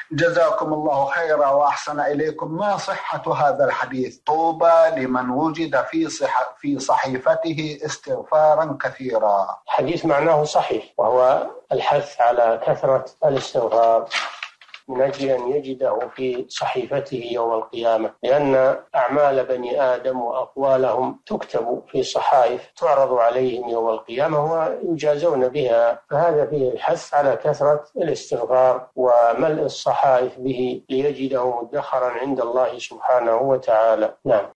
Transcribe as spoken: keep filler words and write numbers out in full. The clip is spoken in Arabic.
جزاكم الله خيرا وأحسن إليكم. ما صحة هذا الحديث طوبى لمن وجد في صح في صحيفته استغفارا كثيرا؟ حديث معناه صحيح، وهو الحث على كثرة الاستغفار من أجل أن يجده في صحيفته يوم القيامة، لأن أعمال بني آدم وأقوالهم تكتب في صحائف تعرض عليهم يوم القيامة ويجازون بها، فهذا فيه الحث على كثرة الاستغفار وملء الصحائف به ليجده مدخرا عند الله سبحانه وتعالى. نعم.